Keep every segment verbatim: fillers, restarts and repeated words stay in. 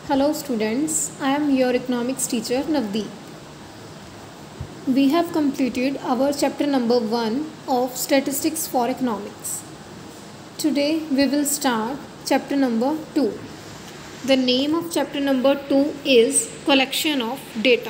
Hello students, I am your economics teacher Navdeep. We have completed our chapter number one of statistics for economics. Today we will start chapter number two. The name of chapter number two is collection of data.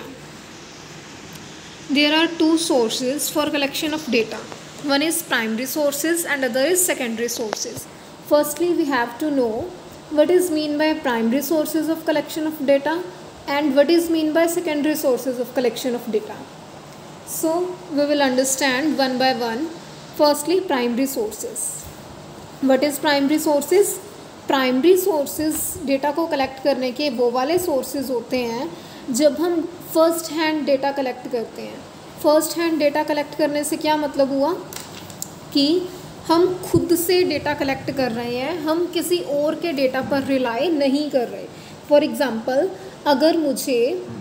There are two sources for collection of data. One is primary sources and other is secondary sources. Firstly, we have to know what is mean by primary sources of collection of data and what is mean by secondary sources of collection of data. So we will understand one by one. Firstly, primary sources. What is primary sources? Primary sources data को collect करने के वो वाले sources होते हैं जब हम first hand data collect करते हैं. फर्स्ट हैंड डेटा कलेक्ट करने से क्या मतलब हुआ कि हम खुद से डेटा कलेक्ट कर रहे हैं, हम किसी और के डेटा पर रिलाई नहीं कर रहे. फॉर एग्ज़ाम्पल, अगर मुझे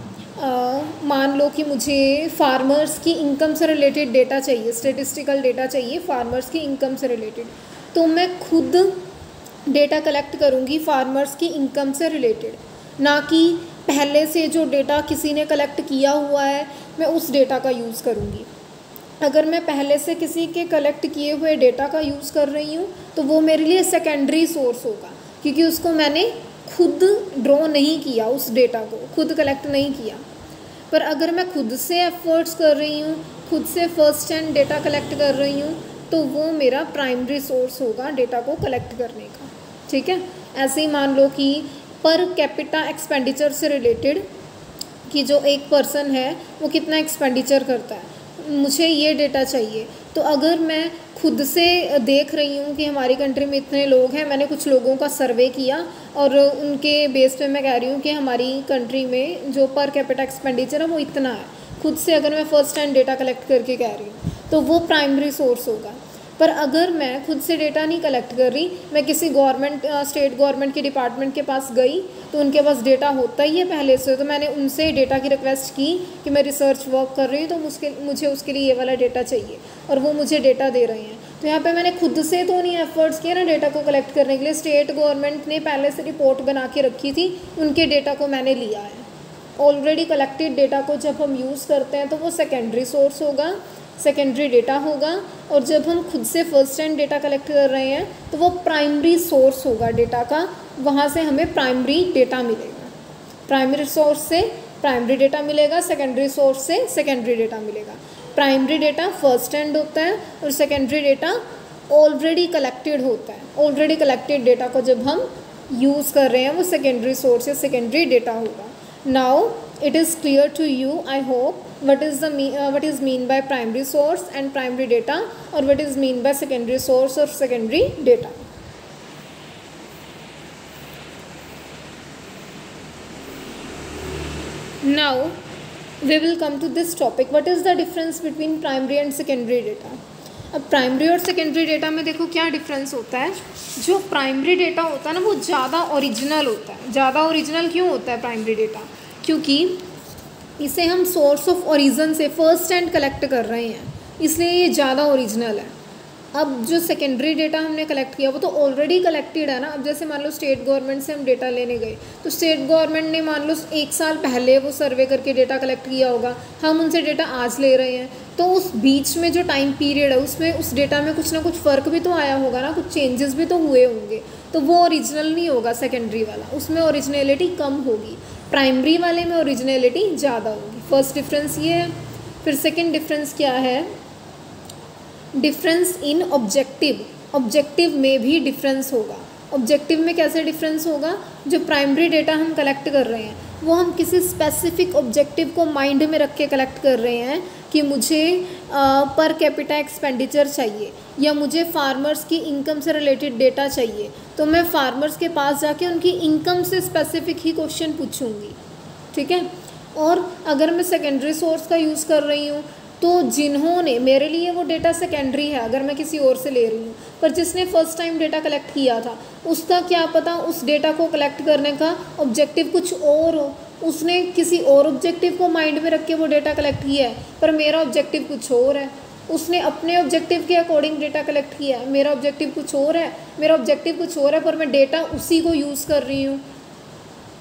आ, मान लो कि मुझे फार्मर्स की इनकम से रिलेटेड डेटा चाहिए, स्टेटिस्टिकल डेटा चाहिए फार्मर्स की इनकम से रिलेटेड, तो मैं खुद डेटा कलेक्ट करूँगी फार्मर्स की इनकम से रिलेटेड, ना कि पहले से जो डेटा किसी ने कलेक्ट किया हुआ है मैं उस डेटा का यूज़ करूँगी. अगर मैं पहले से किसी के कलेक्ट किए हुए डेटा का यूज़ कर रही हूँ तो वो मेरे लिए सेकेंडरी सोर्स होगा, क्योंकि उसको मैंने खुद ड्रॉ नहीं किया, उस डेटा को खुद कलेक्ट नहीं किया. पर अगर मैं खुद से एफर्ट्स कर रही हूँ, खुद से फर्स्ट हैंड डेटा कलेक्ट कर रही हूँ, तो वो मेरा प्राइमरी सोर्स होगा डेटा को कलेक्ट करने का. ठीक है. ऐसे ही मान लो कि पर कैपिटा एक्सपेंडिचर से रिलेटेड कि जो एक पर्सन है वो कितना एक्सपेंडिचर करता है, मुझे ये डेटा चाहिए. तो अगर मैं खुद से देख रही हूँ कि हमारी कंट्री में इतने लोग हैं, मैंने कुछ लोगों का सर्वे किया और उनके बेस पे मैं कह रही हूँ कि हमारी कंट्री में जो पर कैपिटा एक्सपेंडिचर है वो इतना है, खुद से अगर मैं फर्स्ट हैंड डेटा कलेक्ट करके कह रही हूँ तो वो प्राइमरी सोर्स होगा. पर अगर मैं खुद से डेटा नहीं कलेक्ट कर रही, मैं किसी गवर्नमेंट स्टेट गवर्नमेंट के डिपार्टमेंट के पास गई तो उनके पास डेटा होता ही है पहले से, तो मैंने उनसे डेटा की रिक्वेस्ट की कि मैं रिसर्च वर्क कर रही हूँ तो मुझके मुझे उसके लिए ये वाला डेटा चाहिए और वो मुझे डेटा दे रहे हैं. तो यहाँ पे मैंने खुद से तो नहीं एफर्ट्स किए ना डेटा को कलेक्ट करने के लिए, स्टेट गवर्नमेंट ने पहले से रिपोर्ट बना के रखी थी, उनके डेटा को मैंने लिया है. ऑलरेडी कलेक्टेड डेटा को जब हम यूज़ करते हैं तो वो सेकेंडरी सोर्स होगा, सेकेंडरी डेटा होगा. और जब हम खुद से फर्स्ट हैंड डेटा कलेक्ट कर रहे हैं तो वो प्राइमरी सोर्स होगा डेटा का, वहाँ से हमें प्राइमरी डेटा मिलेगा. प्राइमरी सोर्स से प्राइमरी डेटा मिलेगा, सेकेंडरी सोर्स से सेकेंडरी डेटा मिलेगा. प्राइमरी डेटा फर्स्ट हैंड होता है और सेकेंडरी डेटा ऑलरेडी कलेक्टेड होता है. ऑलरेडी कलेक्टेड डेटा को जब हम यूज़ कर रहे हैं वो सेकेंडरी सोर्स या सेकेंडरी डेटा होगा. Now it is clear to you, I hope, what is the mean uh, what is mean by primary source and primary data, or what is mean by secondary source or secondary data. Now we will come to this topic, what is the difference between primary and secondary data. अब primary और secondary data में देखो क्या difference होता है. जो primary data होता है ना वो ज़्यादा ओरिजिनल होता है. ज़्यादा ओरिजिनल क्यों होता है प्राइमरी डेटा? क्योंकि इसे हम सोर्स ऑफ ओरिजिन से फर्स्ट हैंड कलेक्ट कर रहे हैं, इसलिए ये ज़्यादा ओरिजिनल है. अब जो सेकेंडरी डेटा हमने कलेक्ट किया वो तो ऑलरेडी कलेक्टेड है ना. अब जैसे मान लो स्टेट गवर्नमेंट से हम डेटा लेने गए तो स्टेट गवर्नमेंट ने मान लो एक साल पहले वो सर्वे करके डेटा कलेक्ट किया होगा, हम उनसे डेटा आज ले रहे हैं, तो उस बीच में जो टाइम पीरियड है उसमें उस डेटा में कुछ ना कुछ फ़र्क भी तो आया होगा ना, कुछ चेंजेस भी तो हुए होंगे, तो वो ओरिजिनल नहीं होगा सेकेंडरी वाला, उसमें ओरिजिनलिटी कम होगी. प्राइमरी वाले में ओरिजिनलिटी ज़्यादा होगी. फर्स्ट डिफरेंस ये है. फिर सेकेंड डिफरेंस क्या है? डिफरेंस इन ऑब्जेक्टिव. ऑब्जेक्टिव में भी डिफरेंस होगा. ऑब्जेक्टिव में कैसे डिफरेंस होगा? जो प्राइमरी डेटा हम कलेक्ट कर रहे हैं वो हम किसी स्पेसिफिक ऑब्जेक्टिव को माइंड में रख के कलेक्ट कर रहे हैं कि मुझे पर कैपिटा एक्सपेंडिचर चाहिए या मुझे फार्मर्स की इनकम से रिलेटेड डेटा चाहिए, तो मैं फार्मर्स के पास जाके उनकी इनकम से स्पेसिफिक ही क्वेश्चन पूछूंगी. ठीक है. और अगर मैं सेकेंडरी सोर्स का यूज़ कर रही हूँ तो जिन्होंने, मेरे लिए वो डेटा सेकेंडरी है अगर मैं किसी और से ले रही हूँ, पर जिसने फर्स्ट टाइम डेटा कलेक्ट किया था उसका क्या पता उस डेटा को कलेक्ट करने का ऑब्जेक्टिव कुछ और हो, उसने किसी और ऑब्जेक्टिव को माइंड में रख के वो डेटा कलेक्ट किया है, पर मेरा ऑब्जेक्टिव कुछ और है. उसने अपने ऑब्जेक्टिव के अकॉर्डिंग डेटा कलेक्ट किया है, मेरा ऑब्जेक्टिव कुछ और है, मेरा ऑब्जेक्टिव कुछ और है, पर मैं डेटा उसी को यूज़ कर रही हूँ.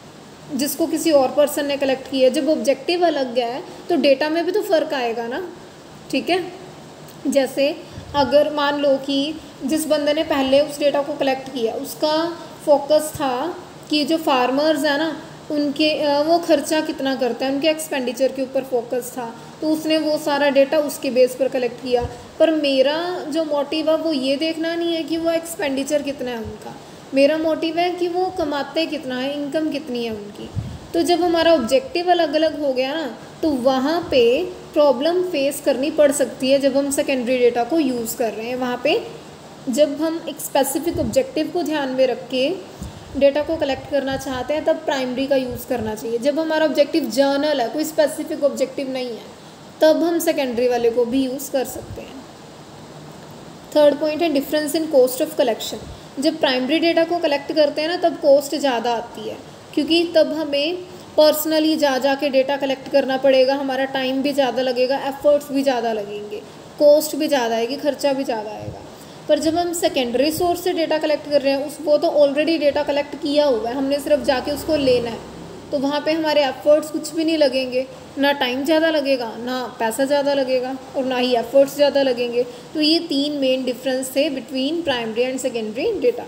जिसको किसी और पर्सन ने कलेक्ट किया। जब ऑब्जेक्टिव अलग है तो डेटा में भी तो फ़र्क आएगा ना, ठीक है। जैसे अगर मान लो कि जिस बंदे ने पहले उस डेटा को कलेक्ट किया उसका फोकस था कि जो फार्मर्स हैं ना उनके वो खर्चा कितना करते हैं, उनके एक्सपेंडिचर के ऊपर फोकस था, तो उसने वो सारा डेटा उसके बेस पर कलेक्ट किया। पर मेरा जो मोटिव है वो ये देखना नहीं है कि वो एक्सपेंडिचर कितना है उनका, मेरा मोटिव है कि वो कमाते कितना है, इनकम कितनी है उनकी। तो जब हमारा ऑब्जेक्टिव अलग अलग हो गया ना तो वहाँ पे प्रॉब्लम फेस करनी पड़ सकती है जब हम सेकेंडरी डेटा को यूज़ कर रहे हैं। वहाँ पे जब हम एक स्पेसिफिक ऑब्जेक्टिव को ध्यान में रख के डेटा को कलेक्ट करना चाहते हैं तब प्राइमरी का यूज़ करना चाहिए। जब हमारा ऑब्जेक्टिव जर्नल है, कोई स्पेसिफिक ऑब्जेक्टिव नहीं है, तब हम सेकेंडरी वाले को भी यूज़ कर सकते हैं। थर्ड पॉइंट है difference in cost of collection. जब प्राइमरी डेटा को कलेक्ट करते हैं ना तब कॉस्ट ज़्यादा आती है, क्योंकि तब हमें पर्सनली जा जा के डेटा कलेक्ट करना पड़ेगा, हमारा टाइम भी ज़्यादा लगेगा, एफर्ट्स भी ज़्यादा लगेंगे, कॉस्ट भी ज़्यादा आएगी, खर्चा भी ज़्यादा आएगा। पर जब हम सेकेंडरी सोर्स से डेटा कलेक्ट कर रहे हैं उस वो तो ऑलरेडी डेटा कलेक्ट किया हुआ है, हमने सिर्फ जाके उसको लेना है, तो वहाँ पे हमारे एफर्ट्स कुछ भी नहीं लगेंगे, ना टाइम ज़्यादा लगेगा, ना पैसा ज़्यादा लगेगा और ना ही एफर्ट्स ज़्यादा लगेंगे। तो ये तीन मेन डिफरेंस थे between primary and secondary data.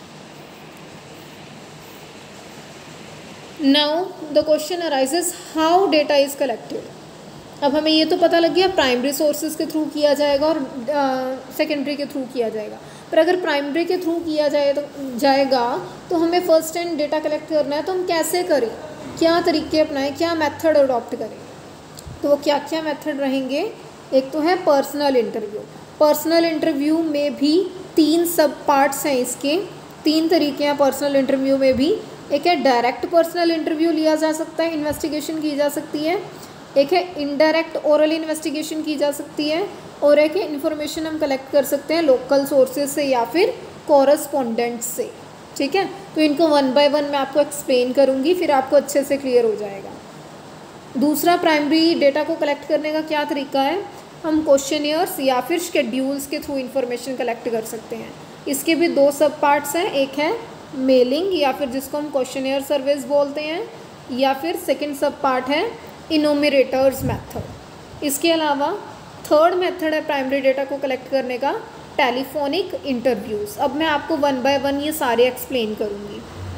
Now the question arises how data is collected. अब हमें ये तो पता लग गया प्राइमरी सोर्सेज के थ्रू किया जाएगा और सेकेंडरी के थ्रू किया जाएगा। पर अगर प्राइमरी के थ्रू किया जाए तो जाएगा तो हमें फर्स्ट हैंड डेटा कलेक्ट करना है, तो हम कैसे करें, क्या तरीके अपनाएं, क्या मेथड अडॉप्ट करें। तो वो क्या क्या मेथड रहेंगे। एक तो है पर्सनल इंटरव्यू। पर्सनल इंटरव्यू में भी तीन सब पार्ट्स हैं, इसके तीन तरीके हैं पर्सनल इंटरव्यू में भी। एक है डायरेक्ट पर्सनल इंटरव्यू लिया जा सकता है, इन्वेस्टिगेशन की जा सकती है। एक है इनडायरेक्ट ओरल इन्वेस्टिगेशन की जा सकती है और एक है इन्फॉर्मेशन हम कलेक्ट कर सकते हैं लोकल सोर्सेज से या फिर कॉरेस्पॉन्डेंट्स से, ठीक है। तो इनको वन बाय वन मैं आपको एक्सप्लेन करूँगी, फिर आपको अच्छे से क्लियर हो जाएगा। दूसरा प्राइमरी डेटा को कलेक्ट करने का क्या तरीका है, हम क्वेश्चनियर्स या फिर शेड्यूल्स के थ्रू इन्फॉर्मेशन कलेक्ट कर सकते हैं। इसके भी दो सब पार्ट्स हैं, एक है मेलिंग या फिर जिसको हम क्वेश्चनियर सर्विस बोलते हैं, या फिर सेकेंड सब पार्ट है इनोमिरेटर्स मेथड। इसके अलावा थर्ड मेथड है प्राइमरी डेटा को कलेक्ट करने का टेलीफोनिक इंटरव्यूज़। अब मैं आपको वन बाय वन ये सारे एक्सप्लेन करूँगी।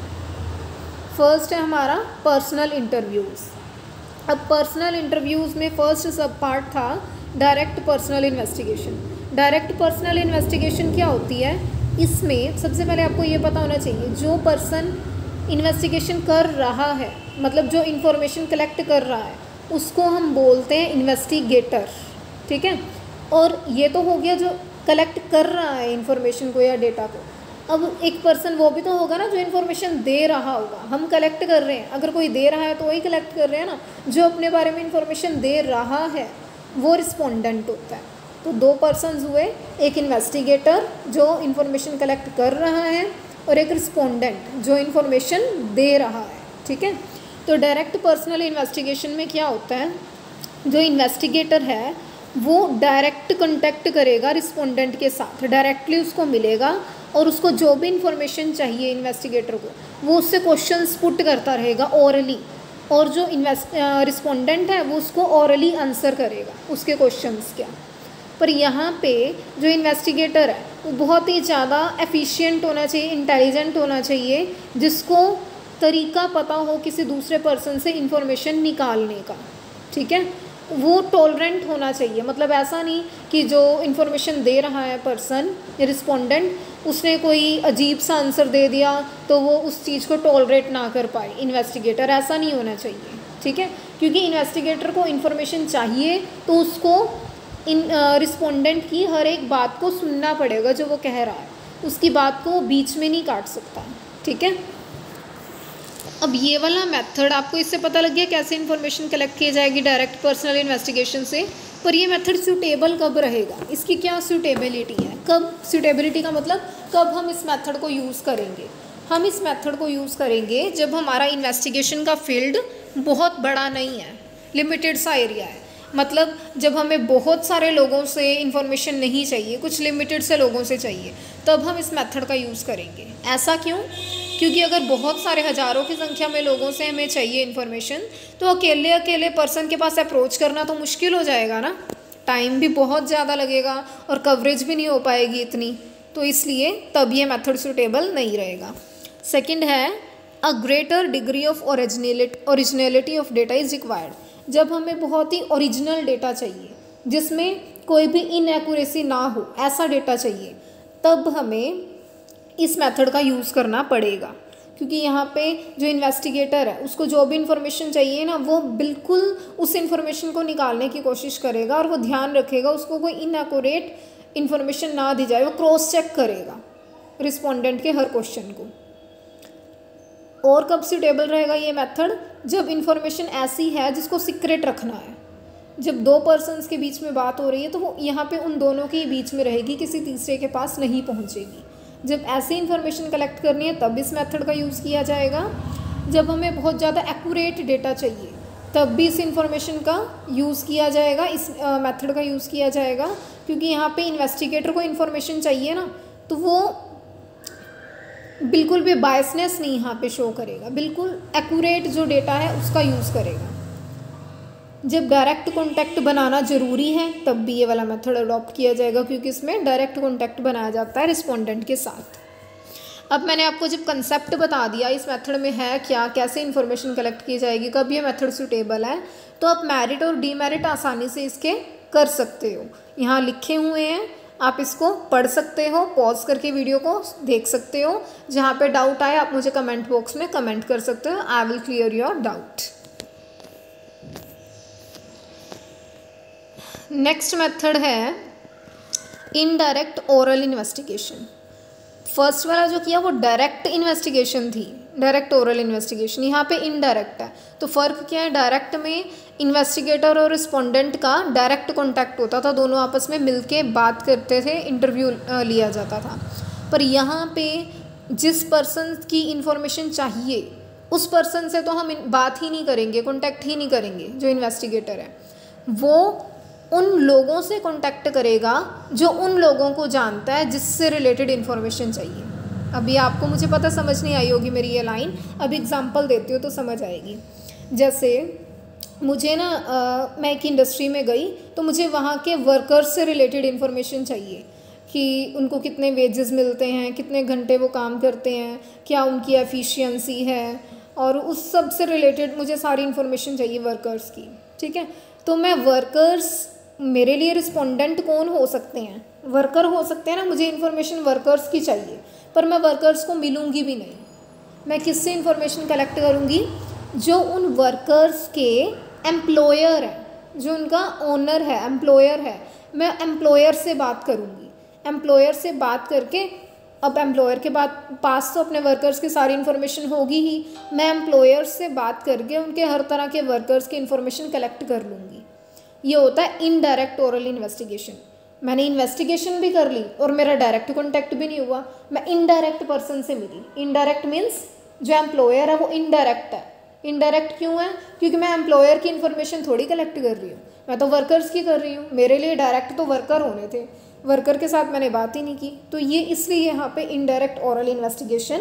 फर्स्ट है हमारा पर्सनल इंटरव्यूज़। अब पर्सनल इंटरव्यूज़ में फर्स्ट सब पार्ट था direct personal investigation. Direct personal investigation क्या होती है, इसमें सबसे पहले आपको ये पता होना चाहिए जो पर्सन इन्वेस्टिगेशन कर रहा है, मतलब जो इन्फॉर्मेशन कलेक्ट कर रहा है, उसको हम बोलते हैं इन्वेस्टिगेटर, ठीक है। और ये तो हो गया जो कलेक्ट कर रहा है इन्फॉर्मेशन को या डेटा को। अब एक पर्सन वो भी तो होगा ना जो इन्फॉर्मेशन दे रहा होगा। हम कलेक्ट कर रहे हैं, अगर कोई दे रहा है तो वही कलेक्ट कर रहे हैं ना। जो अपने बारे में इन्फॉर्मेशन दे रहा है वो रिस्पोंडेंट होता है। तो दो पर्सन्स हुए, एक इन्वेस्टिगेटर जो इन्फॉर्मेशन कलेक्ट कर रहा है और एक रिस्पोंडेंट जो इन्फॉर्मेशन दे रहा है, ठीक है। तो डायरेक्ट पर्सनल इन्वेस्टिगेशन में क्या होता है, जो इन्वेस्टिगेटर है वो डायरेक्ट कांटेक्ट करेगा रिस्पोंडेंट के साथ, डायरेक्टली उसको मिलेगा और उसको जो भी इन्फॉर्मेशन चाहिए इन्वेस्टिगेटर को वो उससे क्वेश्चंस पुट करता रहेगा ओरली, और जो इन्वेस्ट रिस्पोंडेंट है वो उसको ओरली आंसर करेगा उसके क्वेश्चंस क्या। पर यहाँ पे जो इन्वेस्टिगेटर है वो बहुत ही ज़्यादा एफिशिएंट होना चाहिए, इंटेलिजेंट होना चाहिए, जिसको तरीका पता हो किसी दूसरे पर्सन से इन्फॉर्मेशन निकालने का, ठीक है। वो टॉलरेंट होना चाहिए, मतलब ऐसा नहीं कि जो इन्फॉर्मेशन दे रहा है पर्सन रिस्पोंडेंट, उसने कोई अजीब सा आंसर दे दिया तो वो उस चीज़ को टॉलरेट ना कर पाए इन्वेस्टिगेटर, ऐसा नहीं होना चाहिए, ठीक है। क्योंकि इन्वेस्टिगेटर को इन्फॉर्मेशन चाहिए तो उसको इन रिस्पोंडेंट uh, की हर एक बात को सुनना पड़ेगा जो वो कह रहा है, उसकी बात को बीच में नहीं काट सकता, ठीक है। अब ये वाला मेथड आपको इससे पता लग गया कैसे इन्फॉर्मेशन कलेक्ट की जाएगी डायरेक्ट पर्सनल इन्वेस्टिगेशन से। पर ये मेथड सूटेबल कब रहेगा, इसकी क्या सूटेबिलिटी है, कब सूटेबिलिटी का मतलब कब हम इस मेथड को यूज़ करेंगे। हम इस मेथड को यूज़ करेंगे जब हमारा इन्वेस्टिगेशन का फील्ड बहुत बड़ा नहीं है, लिमिटेड सा एरिया है। मतलब जब हमें बहुत सारे लोगों से इन्फॉर्मेशन नहीं चाहिए, कुछ लिमिटेड से लोगों से चाहिए, तब हम इस मेथड का यूज़ करेंगे। ऐसा क्यों, क्योंकि अगर बहुत सारे हज़ारों की संख्या में लोगों से हमें चाहिए इन्फॉर्मेशन तो अकेले अकेले पर्सन के पास अप्रोच करना तो मुश्किल हो जाएगा ना, टाइम भी बहुत ज़्यादा लगेगा और कवरेज भी नहीं हो पाएगी इतनी, तो इसलिए तब ये मेथड सूटेबल नहीं रहेगा। सेकंड है a greater degree of originality originality of data is required. जब हमें बहुत ही ओरिजिनल डेटा चाहिए जिसमें कोई भी इनएक्यूरेसी ना हो, ऐसा डेटा चाहिए, तब हमें इस मेथड का यूज़ करना पड़ेगा। क्योंकि यहाँ पे जो इन्वेस्टिगेटर है उसको जो भी इंफॉर्मेशन चाहिए ना, वो बिल्कुल उस इंफॉर्मेशन को निकालने की कोशिश करेगा और वो ध्यान रखेगा उसको कोई इनएक्यूरेट इन्फॉर्मेशन ना दी जाए, वो क्रॉस चेक करेगा रिस्पोंडेंट के हर क्वेश्चन को। और कब सूटेबल रहेगा ये मेथड? जब इंफॉर्मेशन ऐसी है जिसको सीक्रेट रखना है। जब दो पर्सन्स के बीच में बात हो रही है तो वो यहाँ पे उन दोनों के बीच में रहेगी, किसी तीसरे के पास नहीं पहुँचेगी। जब ऐसी इन्फॉर्मेशन कलेक्ट करनी है तब इस मेथड का यूज़ किया जाएगा। जब हमें बहुत ज़्यादा एक्यूरेट डेटा चाहिए तब भी इस इंफॉर्मेशन का यूज़ किया जाएगा, इस मेथड का यूज़ किया जाएगा। क्योंकि यहाँ पे इन्वेस्टिगेटर को इन्फॉर्मेशन चाहिए ना, तो वो बिल्कुल भी बायसनेस नहीं यहाँ पे शो करेगा, बिल्कुल एक्यूरेट जो डेटा है उसका यूज़ करेगा। जब डायरेक्ट कॉन्टैक्ट बनाना ज़रूरी है तब भी ये वाला मेथड अडॉप्ट किया जाएगा, क्योंकि इसमें डायरेक्ट कॉन्टैक्ट बनाया जाता है रिस्पोंडेंट के साथ। अब मैंने आपको जब कंसेप्ट बता दिया इस मेथड में है क्या, कैसे इन्फॉर्मेशन कलेक्ट की जाएगी, कब ये मेथड सूटेबल है, तो आप मेरिट और डीमेरिट आसानी से इसके कर सकते हो। यहाँ लिखे हुए हैं, आप इसको पढ़ सकते हो, पॉज करके वीडियो को देख सकते हो। जहाँ पे डाउट आए आप मुझे कमेंट बॉक्स में कमेंट कर सकते हो, I will clear your doubt. Next method है इनडायरेक्ट ओरल इन्वेस्टिगेशन। फर्स्ट वाला जो किया वो डायरेक्ट इन्वेस्टिगेशन थी, डायरेक्ट ओरल इन्वेस्टिगेशन। यहाँ पे इनडायरेक्ट है, तो फ़र्क क्या है? डायरेक्ट में इन्वेस्टिगेटर और रिस्पोंडेंट का डायरेक्ट कॉन्टैक्ट होता था, दोनों आपस में मिलके बात करते थे, इंटरव्यू लिया जाता था। पर यहाँ पे जिस पर्सन की इन्फॉर्मेशन चाहिए उस पर्सन से तो हम बात ही नहीं करेंगे, कॉन्टैक्ट ही नहीं करेंगे। जो इन्वेस्टिगेटर है वो उन लोगों से कांटेक्ट करेगा जो उन लोगों को जानता है जिससे रिलेटेड इन्फॉर्मेशन चाहिए। अभी आपको मुझे पता समझ नहीं आई होगी मेरी ये लाइन, अभी एग्जांपल देती हूँ तो समझ आएगी। जैसे मुझे ना आ, मैं एक इंडस्ट्री में गई तो मुझे वहाँ के वर्कर्स से रिलेटेड इन्फॉर्मेशन चाहिए कि उनको कितने वेजेस मिलते हैं, कितने घंटे वो काम करते हैं, क्या उनकी एफिशिएंसी है, और उस सब से रिलेटेड मुझे सारी इन्फॉर्मेशन चाहिए वर्कर्स की। ठीक है, तो मैं वर्कर्स, मेरे लिए रिस्पोंडेंट कौन हो सकते हैं? वर्कर हो सकते हैं ना, मुझे इन्फॉर्मेशन वर्कर्स की चाहिए, पर मैं वर्कर्स को मिलूँगी भी नहीं। मैं किससे इन्फॉर्मेशन कलेक्ट करूँगी? जो उन वर्कर्स के एम्प्लॉयर है, जो उनका ओनर है, एम्प्लॉयर है, मैं एम्प्लॉयर से बात करूँगी। एम्प्लॉयर से बात करके, अब एम्प्लॉयर के बाद पास तो अपने वर्कर्स की सारी इन्फॉर्मेशन होगी ही, मैं एम्प्लॉयर से बात करके उनके हर तरह के वर्कर्स की इन्फॉर्मेशन कलेक्ट कर लूँगी। ये होता है इनडायरेक्ट ओरल इन्वेस्टिगेशन। मैंने इन्वेस्टिगेशन भी कर ली और मेरा डायरेक्ट कॉन्टैक्ट भी नहीं हुआ, मैं इनडायरेक्ट पर्सन से मिली। इनडायरेक्ट मीन्स जो एम्प्लॉयर है वो इनडायरेक्ट है। इनडायरेक्ट क्यों है? क्योंकि मैं एम्प्लॉयर की इन्फॉर्मेशन थोड़ी कलेक्ट कर रही हूँ, मैं तो वर्कर्स की कर रही हूँ। मेरे लिए डायरेक्ट तो वर्कर होने थे, वर्कर के साथ मैंने बात ही नहीं की, तो ये इसलिए यहाँ पे इनडायरेक्ट ओरल इन्वेस्टिगेशन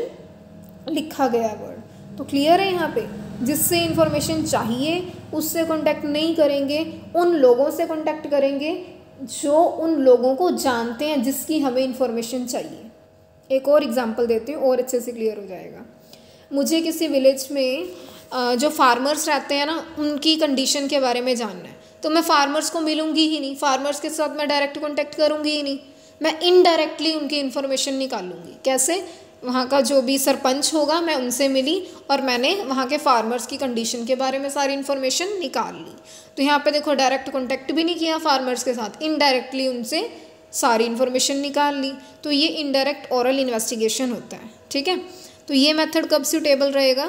लिखा गया है वर्ड। तो क्लियर है यहाँ पे, जिससे इन्फॉर्मेशन चाहिए उससे कांटेक्ट नहीं करेंगे, उन लोगों से कांटेक्ट करेंगे जो उन लोगों को जानते हैं जिसकी हमें इन्फॉर्मेशन चाहिए। एक और एग्जांपल देती हूँ और अच्छे से क्लियर हो जाएगा। मुझे किसी विलेज में जो फार्मर्स रहते हैं ना, उनकी कंडीशन के बारे में जानना है, तो मैं फार्मर्स को मिलूंगी ही नहीं, फार्मर्स के साथ मैं डायरेक्ट कांटेक्ट करूंगी ही नहीं, मैं इनडायरेक्टली उनकी इन्फॉर्मेशन निकालूंगी। कैसे? वहाँ का जो भी सरपंच होगा मैं उनसे मिली और मैंने वहाँ के फार्मर्स की कंडीशन के बारे में सारी इन्फॉर्मेशन निकाल ली। तो यहाँ पे देखो डायरेक्ट कांटेक्ट भी नहीं किया फार्मर्स के साथ, इनडायरेक्टली उनसे सारी इन्फॉर्मेशन निकाल ली। तो ये इनडायरेक्ट ओरल इन्वेस्टिगेशन होता है। ठीक है, तो ये मेथड कब सूटेबल रहेगा?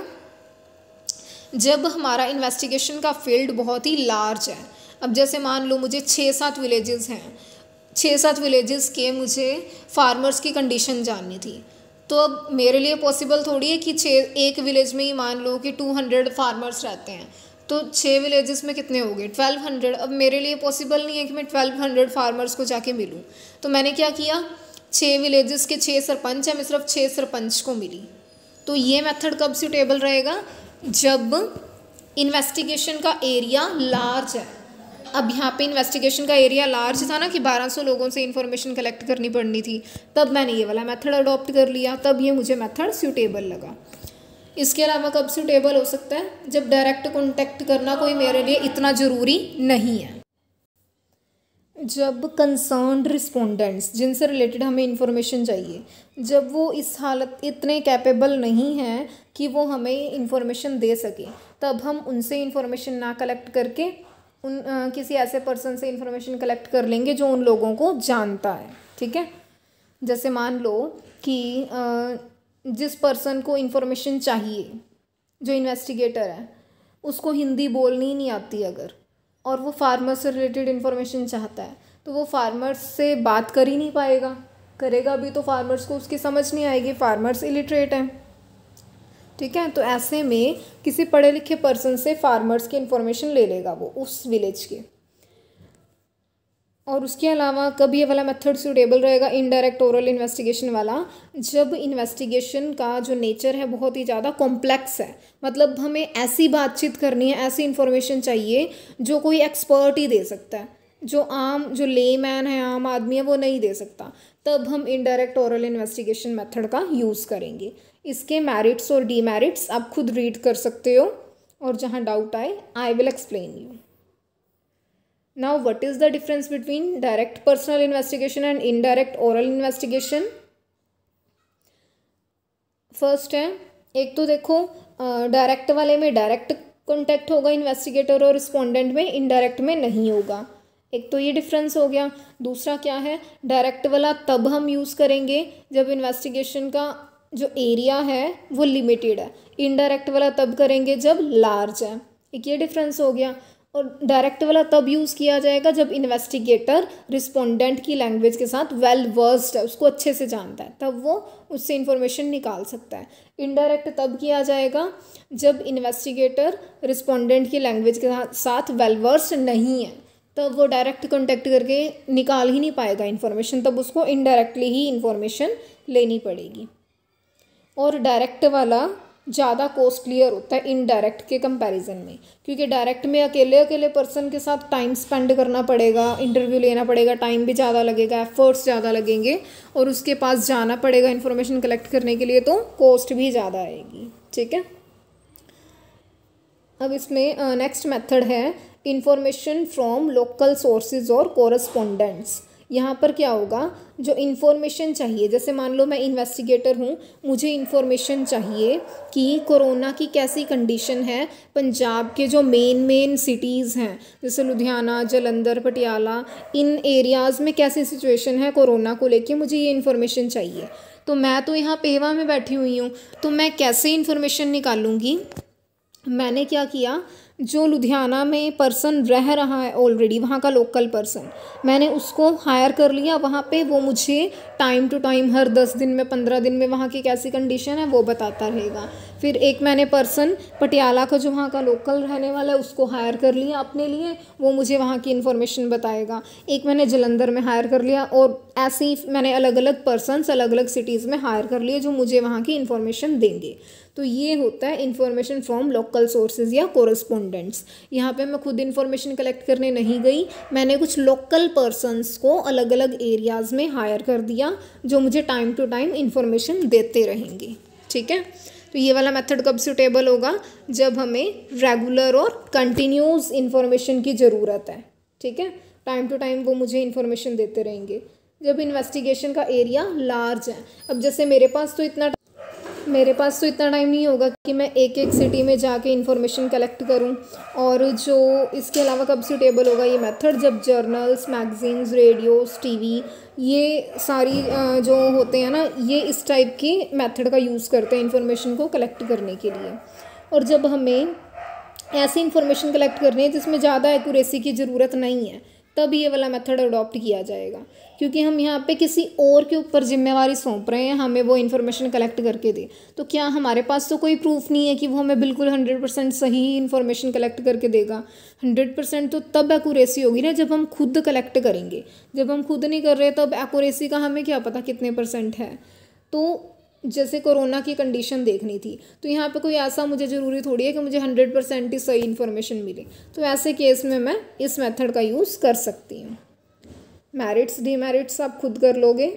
जब हमारा इन्वेस्टिगेशन का फील्ड बहुत ही लार्ज है। अब जैसे मान लो मुझे छः सात विलेजेस हैं, छः सात विलेजेस के मुझे फार्मर्स की कंडीशन जाननी थी, तो अब मेरे लिए पॉसिबल थोड़ी है कि छः एक विलेज में ही मान लो कि टू हंड्रेड फार्मर्स रहते हैं, तो छः विलेजेस में कितने हो गए? Twelve hundred. अब मेरे लिए पॉसिबल नहीं है कि मैं ट्वेल्व हंड्रेड फार्मर्स को जाके मिलूँ। तो मैंने क्या किया, छः विलेजेस के छः सरपंच हैं, मैं सिर्फ छः सरपंच को मिली। तो ये मेथड कब सूटेबल रहेगा? जब इन्वेस्टिगेशन का एरिया लार्ज है। अब यहाँ पे इन्वेस्टिगेशन का एरिया लार्ज था ना कि बारह सौ लोगों से इन्फॉर्मेशन कलेक्ट करनी पड़नी थी, तब मैंने ये वाला मेथड अडॉप्ट कर लिया, तब ये मुझे मेथड सूटेबल लगा। इसके अलावा कब सूटेबल हो सकता है? जब डायरेक्ट कॉन्टैक्ट करना कोई मेरे लिए इतना ज़रूरी नहीं है। जब कंसर्न्ड रिस्पोंडेंट्स जिनसे रिलेटेड हमें इंफॉर्मेशन चाहिए, जब वो इस हालत इतने कैपेबल नहीं हैं कि वो हमें इंफॉर्मेशन दे सके, तब हम उनसे इंफॉर्मेशन ना कलेक्ट करके उन आ, किसी ऐसे पर्सन से इंफॉर्मेशन कलेक्ट कर लेंगे जो उन लोगों को जानता है। ठीक है, जैसे मान लो कि आ, जिस पर्सन को इंफॉर्मेशन चाहिए, जो इन्वेस्टिगेटर है, उसको हिंदी बोलनी ही नहीं आती अगर, और वो फार्मर से रिलेटेड इन्फॉर्मेशन चाहता है, तो वो फार्मर्स से बात कर ही नहीं पाएगा, करेगा भी तो फार्मर्स को उसकी समझ नहीं आएगी, फार्मर्स इलिटरेट हैं। ठीक है, तो ऐसे में किसी पढ़े लिखे पर्सन से फार्मर्स की इन्फॉर्मेशन ले लेगा वो उस विलेज के। और उसके अलावा कब ये वाला मेथड सूटेबल रहेगा? इनडायरेक्ट ओरल इन्वेस्टिगेशन वाला, जब इन्वेस्टिगेशन का जो नेचर है बहुत ही ज़्यादा कॉम्प्लेक्स है, मतलब हमें ऐसी बातचीत करनी है, ऐसी इन्फॉर्मेशन चाहिए जो कोई एक्सपर्ट ही दे सकता है, जो आम जो लेमैन है, आम आदमी है, वो नहीं दे सकता, तब हम इनडायरेक्ट ओरल इन्वेस्टिगेशन मेथड का यूज़ करेंगे। इसके मेरिट्स और डीमेरिट्स आप खुद रीड कर सकते हो, और जहाँ डाउट आए I will explain you. Now, what is the difference between direct personal investigation and indirect oral investigation? First है, एक तो देखो डायरेक्ट uh, वाले में डायरेक्ट कॉन्टैक्ट होगा इन्वेस्टिगेटर और रिस्पोंडेंट में, इनडायरेक्ट में नहीं होगा। एक तो ये डिफरेंस हो गया। दूसरा क्या है, डायरेक्ट वाला तब हम यूज़ करेंगे जब इन्वेस्टिगेशन का जो एरिया है वो लिमिटेड है, इनडायरेक्ट वाला तब करेंगे जब लार्ज है। एक ये डिफरेंस हो गया। और डायरेक्ट वाला तब यूज़ किया जाएगा जब इन्वेस्टिगेटर रिस्पोंडेंट की लैंग्वेज के साथ वेल वर्स्ड है, उसको अच्छे से जानता है, तब वो उससे इंफॉर्मेशन निकाल सकता है। इनडायरेक्ट तब किया जाएगा जब इन्वेस्टिगेटर रिस्पोंडेंट की लैंग्वेज के साथ वेल वर्स्ड नहीं है, तब वो डायरेक्ट कॉन्टेक्ट करके निकाल ही नहीं पाएगा इन्फॉर्मेशन, तब उसको इनडायरेक्टली ही इन्फॉर्मेशन लेनी पड़ेगी। और डायरेक्ट वाला ज़्यादा कॉस्टलियर होता है इनडायरेक्ट के कंपैरिजन में, क्योंकि डायरेक्ट में अकेले अकेले पर्सन के साथ टाइम स्पेंड करना पड़ेगा, इंटरव्यू लेना पड़ेगा, टाइम भी ज़्यादा लगेगा, एफर्ट्स ज़्यादा लगेंगे, और उसके पास जाना पड़ेगा इन्फॉर्मेशन कलेक्ट करने के लिए, तो कॉस्ट भी ज़्यादा आएगी। ठीक है, अब इसमें नेक्स्ट मेथड है इंफॉर्मेशन फ्रॉम लोकल सोर्सेज और कोरस्पोंडेंट्स। यहाँ पर क्या होगा, जो इन्फॉर्मेशन चाहिए, जैसे मान लो मैं इन्वेस्टिगेटर हूँ, मुझे इन्फॉर्मेशन चाहिए कि कोरोना की कैसी कंडीशन है पंजाब के जो मेन मेन सिटीज़ हैं, जैसे लुधियाना, जलंधर, पटियाला, इन एरियाज़ में कैसी सिचुएशन है कोरोना को लेके, मुझे ये इन्फॉर्मेशन चाहिए। तो मैं तो यहाँ पेवा में बैठी हुई हूँ, तो मैं कैसे इन्फॉर्मेशन निकालूंगी? मैंने क्या किया, जो लुधियाना में पर्सन रह रहा है ऑलरेडी, वहाँ का लोकल पर्सन, मैंने उसको हायर कर लिया वहाँ पे, वो मुझे टाइम टू टाइम हर दस दिन में, पंद्रह दिन में वहाँ की कैसी कंडीशन है वो बताता रहेगा। फिर एक मैंने पर्सन पटियाला का जो वहाँ का लोकल रहने वाला है उसको हायर कर लिया अपने लिए, वो मुझे वहाँ की इन्फॉर्मेशन बताएगा। एक मैंने जलंधर में हायर कर लिया, और ऐसे ही मैंने अलग अलग पर्सनस अलग अलग सिटीज़ में हायर कर लिए जो मुझे वहाँ की इन्फॉर्मेशन देंगे। तो ये होता है इन्फॉर्मेशन फ्रॉम लोकल सोर्सेज या कोरस्पोंडेंट्स। यहाँ पे मैं खुद इन्फॉर्मेशन कलेक्ट करने नहीं गई, मैंने कुछ लोकल पर्सन्स को अलग अलग एरियाज़ में हायर कर दिया जो मुझे टाइम टू टाइम इन्फॉर्मेशन देते रहेंगे। ठीक है, तो ये वाला मेथड कब सूटेबल होगा, जब हमें रेगुलर और कंटिन्यूस इन्फॉर्मेशन की ज़रूरत है। ठीक है, टाइम टू टाइम वो मुझे इन्फॉर्मेशन देते रहेंगे। जब इन्वेस्टिगेशन का एरिया लार्ज है, अब जैसे मेरे पास तो इतना मेरे पास तो इतना टाइम नहीं होगा कि मैं एक एक सिटी में जाके इन्फॉर्मेशन कलेक्ट करूं। और जो इसके अलावा कब सूटेबल होगा ये मेथड, जब जर्नल्स, मैगजीन्स, रेडियोस, टीवी, ये सारी जो होते हैं ना, ये इस टाइप की मेथड का यूज़ करते हैं इन्फॉर्मेशन को कलेक्ट करने के लिए। और जब हमें ऐसी इन्फॉर्मेशन कलेक्ट करनी है जिसमें ज़्यादा एक्यूरेसी की ज़रूरत नहीं है, तब ये वाला मेथड अडॉप्ट किया जाएगा, क्योंकि हम यहाँ पे किसी और के ऊपर जिम्मेवारी सौंप रहे हैं हमें वो इन्फॉर्मेशन कलेक्ट करके दे। तो क्या हमारे पास तो कोई प्रूफ नहीं है कि वो हमें बिल्कुल हंड्रेड परसेंट सही इन्फॉर्मेशन कलेक्ट करके देगा। हंड्रेड परसेंट तो तब एक्यूरेसी होगी ना जब हम खुद कलेक्ट करेंगे, जब हम खुद नहीं कर रहे तब एक्यूरेसी का हमें क्या पता कितने परसेंट है। तो जैसे कोरोना की कंडीशन देखनी थी, तो यहाँ पे कोई ऐसा मुझे ज़रूरी थोड़ी है कि मुझे हंड्रेड परसेंट ही सही इन्फॉर्मेशन मिले, तो ऐसे केस में मैं इस मेथड का यूज़ कर सकती हूँ। मेरिट्स डीमेरिट्स आप खुद कर लोगे।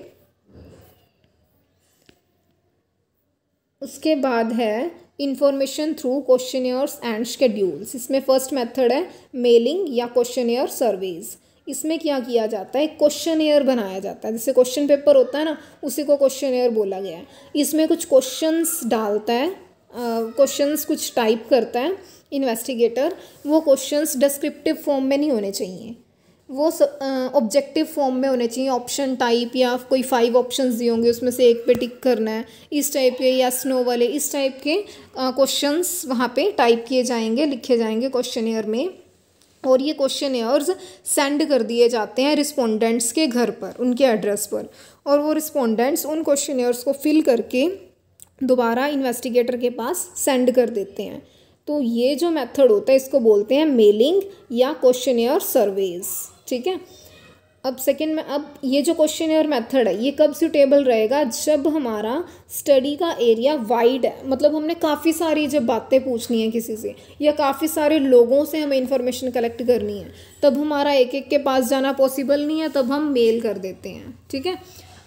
उसके बाद है information through questionnaires and schedules. इसमें फर्स्ट मेथड है मेलिंग या क्वेश्चनियर सर्वेज। इसमें क्या किया जाता है, क्वेश्चनियर बनाया जाता है, जैसे क्वेश्चन पेपर होता है ना, उसी को क्वेश्चनियर बोला गया है। इसमें कुछ क्वेश्चंस डालता है, क्वेश्चंस uh, कुछ टाइप करता है इन्वेस्टिगेटर। वो क्वेश्चंस डिस्क्रिप्टिव फॉर्म में नहीं होने चाहिए, वो ऑब्जेक्टिव फॉर्म में होने चाहिए। ऑप्शन टाइप या कोई फाइव ऑप्शंस दिए होंगे, उसमें से एक पे टिक करना है, इस टाइप के या स्नो वाले, इस टाइप के क्वेश्चंस वहाँ पे टाइप किए जाएंगे, लिखे जाएंगे क्वेश्चनियर में। और ये क्वेश्चनियर्स सेंड कर दिए जाते हैं रिस्पोंडेंट्स के घर पर, उनके एड्रेस पर, और वो रिस्पोंडेंट्स उन क्वेश्चनियर्स को फिल करके दोबारा इन्वेस्टिगेटर के पास सेंड कर देते हैं। तो ये जो मेथड होता है इसको बोलते हैं मेलिंग या क्वेश्चनियर सर्वेज, ठीक है। अब सेकंड में, अब ये जो क्वेश्चनियर मेथड है ये कब सूटेबल रहेगा, जब हमारा स्टडी का एरिया वाइड है, मतलब हमने काफ़ी सारी जब बातें पूछनी है किसी से या काफ़ी सारे लोगों से हमें इन्फॉर्मेशन कलेक्ट करनी है, तब हमारा एक एक के पास जाना पॉसिबल नहीं है, तब हम मेल कर देते हैं, ठीक है।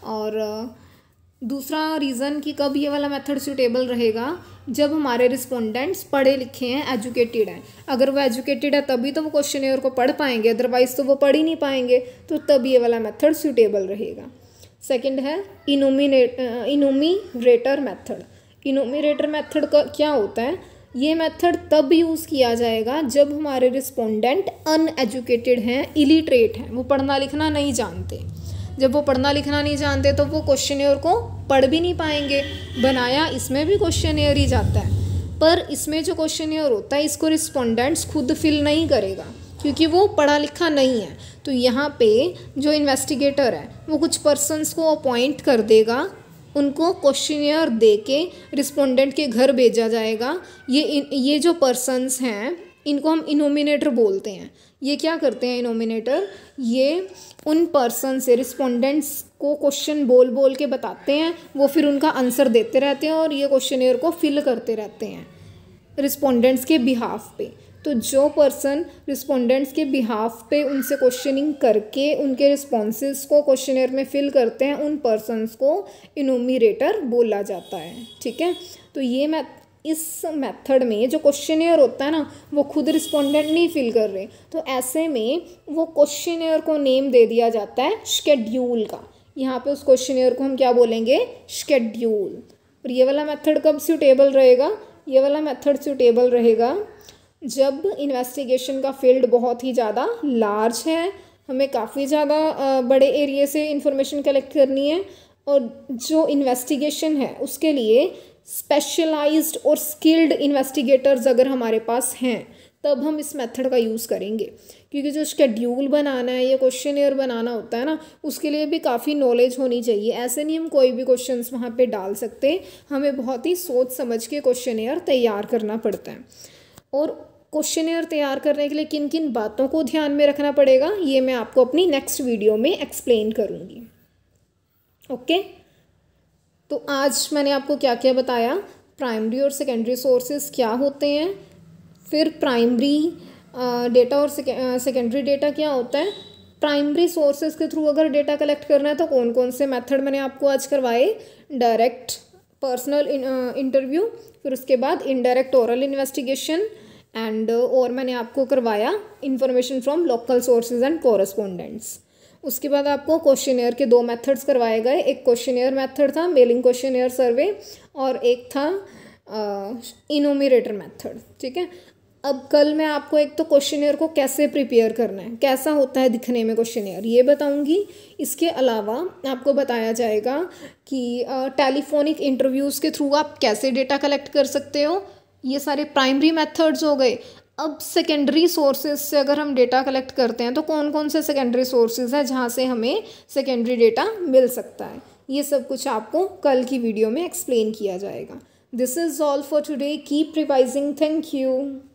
और दूसरा रीज़न कि कब ये वाला मेथड सूटेबल रहेगा, जब हमारे रिस्पोंडेंट्स पढ़े लिखे हैं, एजुकेटेड हैं। अगर वो एजुकेटेड है तभी तो वो क्वेश्चनियर को पढ़ पाएंगे, अदरवाइज़ तो वो पढ़ ही नहीं पाएंगे, तो तब ये वाला मेथड सूटेबल रहेगा। सेकंड है enumerate enumerator method. Enumerator method का क्या होता है, ये मेथड तब यूज़ किया जाएगा जब हमारे रिस्पोंडेंट अनएजुकेटेड हैं, इलिटरेट हैं, वो पढ़ना लिखना नहीं जानते। जब वो पढ़ना लिखना नहीं जानते तो वो क्वेश्चनियर को पढ़ भी नहीं पाएंगे। बनाया इसमें भी क्वेश्चनियर ही जाता है, पर इसमें जो क्वेश्चनियर होता है इसको रिस्पोंडेंट्स खुद फिल नहीं करेगा क्योंकि वो पढ़ा लिखा नहीं है। तो यहाँ पे जो इन्वेस्टिगेटर है वो कुछ पर्सन्स को अपॉइंट कर देगा, उनको क्वेश्चनियर दे के रिस्पोंडेंट के घर भेजा जाएगा। ये ये जो पर्सन्स हैं इनको हम इनोमिनेटर बोलते हैं। ये क्या करते हैं इनोमिनेटर, ये उन पर्सन से रिस्पोंडेंट्स को क्वेश्चन बोल बोल के बताते हैं, वो फिर उनका आंसर देते रहते हैं और ये क्वेश्चनियर को फिल करते रहते हैं रिस्पोंडेंट्स के बिहाफ पे। तो जो पर्सन रिस्पोंडेंट्स के बिहाफ पे उनसे क्वेश्चनिंग करके उनके रिस्पॉन्सेस को क्वेश्चनियर में फिल करते हैं, उन पर्सन्स को इनोमिनेटर बोला जाता है, ठीक है। तो ये मैं इस मेथड में जो क्वेश्चनियर होता है ना वो खुद रिस्पोंडेंट नहीं फिल कर रहे, तो ऐसे में वो क्वेश्चनियर को नेम दे दिया जाता है शेड्यूल का। यहाँ पे उस क्वेश्चनियर को हम क्या बोलेंगे, शेड्यूल। और ये वाला मेथड कब सूटेबल रहेगा, ये वाला मेथड सूटेबल रहेगा जब इन्वेस्टिगेशन का फील्ड बहुत ही ज़्यादा लार्ज है, हमें काफ़ी ज़्यादा बड़े एरिया से इंफॉर्मेशन कलेक्ट करनी है, और जो इन्वेस्टिगेशन है उसके लिए स्पेशलाइज्ड और स्किल्ड इन्वेस्टिगेटर्स अगर हमारे पास हैं तब हम इस मेथड का यूज़ करेंगे। क्योंकि जो शेड्यूल बनाना है या क्वेश्चनियर बनाना होता है ना, उसके लिए भी काफ़ी नॉलेज होनी चाहिए। ऐसे नहीं हम कोई भी क्वेश्चंस वहाँ पे डाल सकते, हमें बहुत ही सोच समझ के क्वेश्चनियर तैयार करना पड़ता है। और क्वेश्चनियर तैयार करने के लिए किन किन बातों को ध्यान में रखना पड़ेगा ये मैं आपको अपनी नेक्स्ट वीडियो में एक्सप्लेन करूँगी। ओके, तो आज मैंने आपको क्या क्या बताया, प्राइमरी और सेकेंडरी सोर्सेज क्या होते हैं, फिर प्राइमरी डेटा और सेकेंडरी डेटा क्या होता है, प्राइमरी सोर्सेज के थ्रू अगर डेटा कलेक्ट करना है तो कौन कौन से मेथड मैंने आपको आज करवाए, डायरेक्ट पर्सनल इंटरव्यू, फिर उसके बाद इनडायरेक्ट ओरल इन्वेस्टिगेशन एंड और मैंने आपको करवाया information from local sources and correspondents. उसके बाद आपको क्वेश्चनियर के दो मेथड्स करवाए गए, एक क्वेश्चनियर मेथड था मेलिंग क्वेश्चनियर सर्वे और एक था इनोमिरेटर मेथड, ठीक है। अब कल मैं आपको एक तो क्वेश्चनियर को कैसे प्रिपेयर करना है, कैसा होता है दिखने में क्वेश्चनियर, ये बताऊंगी। इसके अलावा आपको बताया जाएगा कि टेलीफोनिक इंटरव्यूज़ के थ्रू आप कैसे डेटा कलेक्ट कर सकते हो। ये सारे प्राइमरी मेथड्स हो गए। अब सेकेंडरी सोर्सेज से अगर हम डेटा कलेक्ट करते हैं तो कौन कौन से सेकेंडरी सोर्सेज हैं जहाँ से हमें सेकेंडरी डेटा मिल सकता है, ये सब कुछ आपको कल की वीडियो में एक्सप्लेन किया जाएगा। This is all for today, keep revising, thank you.